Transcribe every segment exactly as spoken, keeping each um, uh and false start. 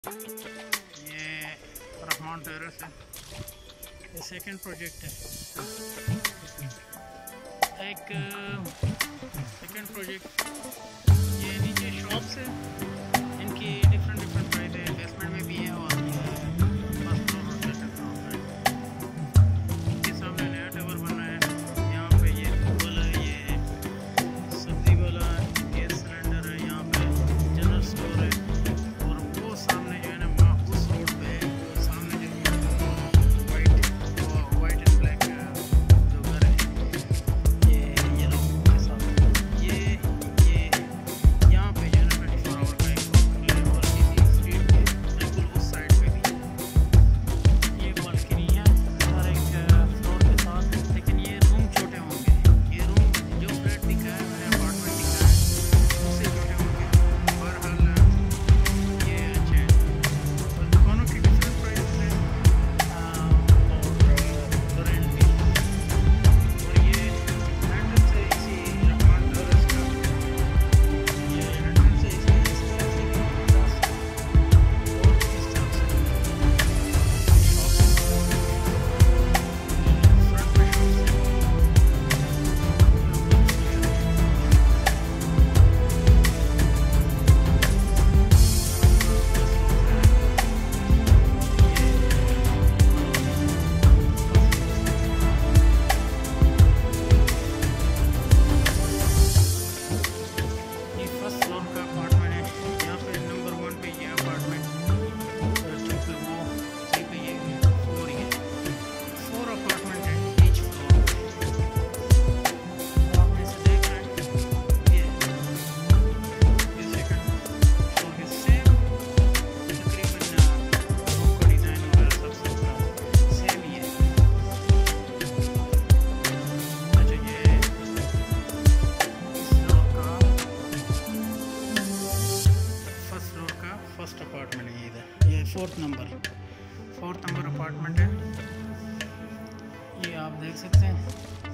ये रहमान टेरेस है, ये सेकंड प्रोजेक्ट है। एक सेकंड प्रोजेक्ट, ये नीचे शॉप्स है, इनकी डिफरेंट डिफरेंट प्राइस है, बेसमेंट में भी है और फर्स्ट फ्लोर और सेकंड फ्लोर पे। इसके सामने नया टावर बना है, यहाँ पे ये वाला ये सब्जी वाला गैस सिलेंडर है, यहाँ पे जनरल स्टोर है और वो सामने जो है ना उस रोड पे वो सामने जो वाइट वाइट एंड ब्लैक जो घर है, ये येलो के साथ ये ये यहाँ पे जो है ना ट्वेंटी फोर आवर का एक होटल है और इसी स्ट्रीट के बिल्कुल उस साइड पे भी ये बालकनी है हर एक फ्लोर के साथ। लेकिन ये रूम छोटे होंगे, ये रूम जो फ्लैट दिखा है मैंने अपार्टमेंट दिखा है उससे छोटे होंगे। बहरहाल ये अच्छे हैं और दोनों की डिफरेंट प्राइस है और रेंट भी। और ये एंट्रेंस है इसी रहमान टॉरस का, ये एंट्रेंस है इसकी इस तरफ से भी और इस तरफ से शॉप्स फ्रंट पे शॉप्स है। ये फर्स्ट फ्लोर का अपार्टमेंट है, यहाँ पे नंबर वन पे ये अपार्टमेंट, टू पे वो, थ्री पे ये फोर ये फोर अपार्टमेंट है ईच फ्लोर पे। आप जैसे देख रहे हैं ये ये सेकंड फ्लोर के सेम तकरीबन रूम का डिज़ाइन वगैरह सब सबका सेम ही है। अच्छा ये फ्लोर का फर्स्ट फ्लोर का फर्स्ट अपार्टमेंट है, ये इधर ये fourth number fourth number apartment है, ये आप देख सकते हैं।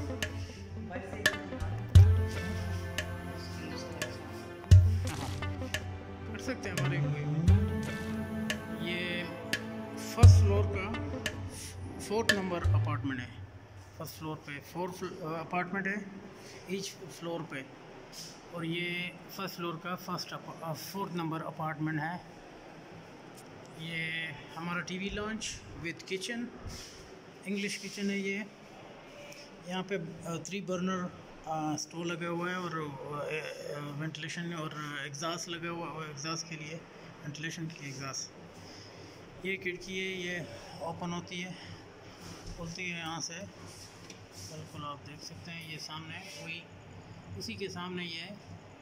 हाँ, कर सकते हैं हमारे कोई। ये फर्स्ट फ्लोर का फोर्थ नंबर अपार्टमेंट है, फर्स्ट फ्लोर पे फोर अपार्टमेंट है ईच फ्लोर पे और ये फर्स्ट फ्लोर का फर्स्ट फोर्थ नंबर अपार्टमेंट है। ये हमारा TV lounge with kitchen, English kitchen है ये। यहाँ पे थ्री बर्नर स्टोव लगा हुआ है और वेंटिलेशन और एग्जॉस्ट लगा हुआ है, एग्जॉस्ट के लिए वेंटिलेशन के लिए एग्जॉस्ट। ये खिड़की है, ये ओपन होती है खुलती है यहाँ से, बिल्कुल आप देख सकते हैं। ये सामने वही उसी के सामने ये है,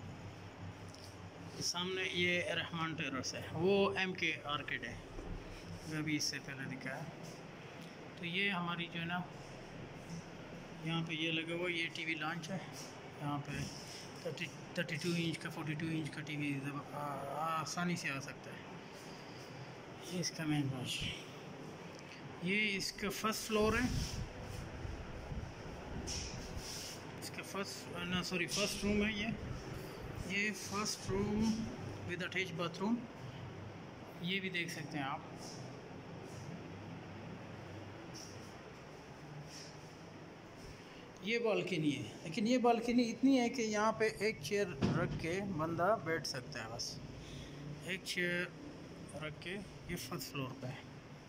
सामने ये रहमान टेरेस है, वो एम के आर्किड है जो अभी इससे पहले दिखा है। तो ये हमारी जो है ना यहाँ पे ये लगा हुआ ये टीवी लॉन्च है, यहाँ पे थर्टी थर्टी टू इंच का फोर्टी टू इंच का टीवी आसानी से आ सकता है। ये इसका मेन ब्रांच, ये इसका फर्स्ट फ्लोर है, इसका फर्स्ट ना सॉरी फर्स्ट रूम है ये ये first room with attach bathroom, ये भी देख सकते हैं आप। ये बालकनी है, लेकिन ये बालकनी इतनी है कि यहाँ पे एक चेयर रख के बंदा बैठ सकता है, बस एक चेयर रख के। ये फर्स्ट फ्लोर पे है,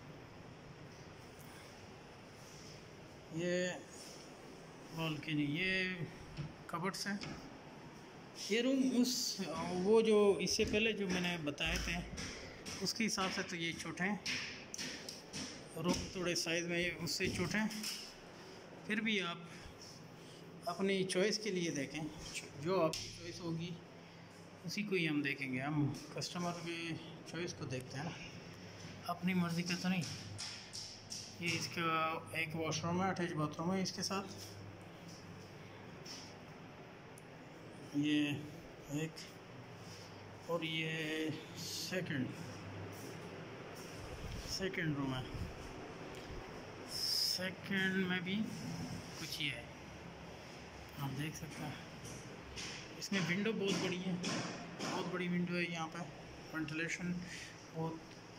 ये बालकनी, ये कबर्ड्स हैं। ये रूम उस वो जो इससे पहले जो मैंने बताए थे उसके हिसाब से तो ये छोटे हैं, रूम थोड़े साइज़ में ये उससे छोटे हैं। फिर भी आप अपनी चॉइस के लिए देखें, जो आपकी चॉइस होगी उसी को ही हम देखेंगे। हम कस्टमर की चॉइस को देखते हैं ना, अपनी मर्ज़ी का तो नहीं। ये इसका एक वॉशरूम है, अटैच बाथरूम है इसके साथ। ये एक और ये सेकंड सेकंड रूम है, सेकंड में भी कुछ ये है, आप देख सकते हैं। इसमें विंडो बहुत बड़ी है, बहुत बड़ी विंडो है यहाँ पे, वेंटिलेशन बहुत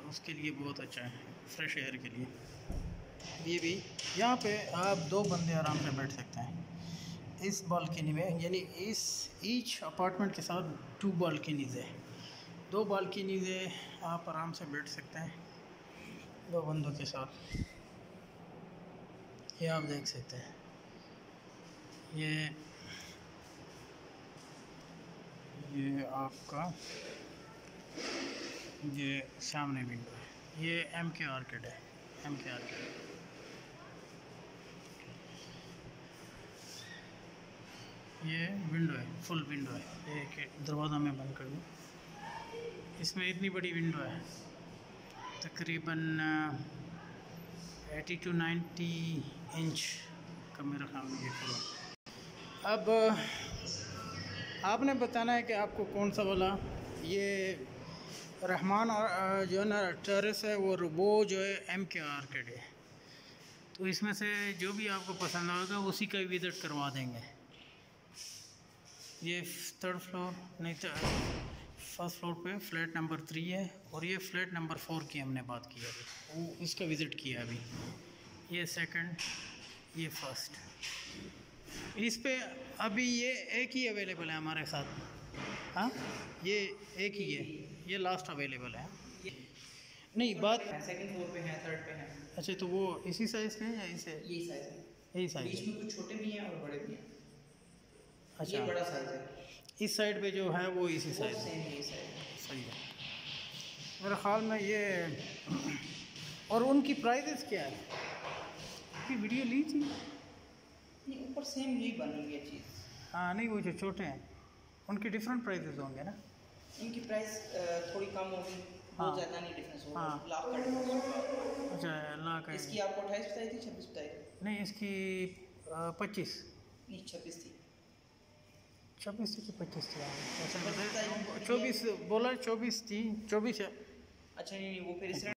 उसके लिए बहुत अच्छा है, फ्रेश एयर के लिए। ये भी यहाँ पे आप दो बंदे आराम से बैठ सकते हैं इस बालकनी में, यानी इस ईच अपार्टमेंट के साथ टू बालकनीज़ है, दो बालकनीज़ है, आप आराम से बैठ सकते हैं दो बंदों के साथ। ये आप देख सकते हैं, ये ये आपका ये सामने विंडो है, ये एम के आर्किड है, एम के आर्किड ये विंडो है, फुल विंडो है। एक दरवाज़ा मैं बंद कर दूँ, इसमें इतनी बड़ी विंडो है, तकरीबन एटी टू नाइन्टी इंच का मेरा ख्याल में ये पूरा। अब आपने बताना है कि आपको कौन सा वाला, ये रहमान और जो है ना टेरेस है, वो वो जो है एम के आर्किड है। तो इसमें से जो भी आपको पसंद होगा उसी का विज़िट करवा देंगे। ये थर्ड फ्लोर नहीं तो फर्स्ट फ्लोर पे फ्लैट नंबर थ्री है, और ये फ्लैट नंबर फोर की हमने बात की अभी, वो इसका विज़िट किया अभी। ये सेकंड, ये फर्स्ट, इस पे अभी ये एक ही अवेलेबल है हमारे साथ। हाँ, ये एक ही है, ये लास्ट अवेलेबल है। नहीं बात सेकंड फ्लोर पे है, थर्ड पे है। अच्छा, तो वो इसी साइज़ के हैं या इसे? यही साइज़ है, यही साइज़, बीच में कुछ छोटे भी हैं और बड़े भी हैं। अच्छा, ये बड़ा साइज़ है, इस साइड पे जो है वो इसी साइज़ है, सेम यही साइज़ है। सही है मेरे ख्याल में ये। और उनकी प्राइसेस क्या है? की वीडियो ली थी नहीं, ऊपर सेम यही बनी हुई है चीज़। हाँ, नहीं वो जो छोटे हैं उनके डिफरेंट प्राइसेस होंगे ना? इनकी प्राइस थोड़ी कम होगी, हाँ, बहुत ज़्यादा नहीं डिफरेंस होगा। हाँ, लाख का डिफरेंस होगा। अच्छा, लाख का। इसकी आपको अट्ठाईस बताई थी, छब्बीस बताई थी? नहीं, इसकी पच्चीस, नहीं छब्बीस थी। छब्बीस थी कि पच्चीस थी? चौबीस बोला, चौबीस थी, चौबीस है। अच्छा नहीं नहीं वो फिर इस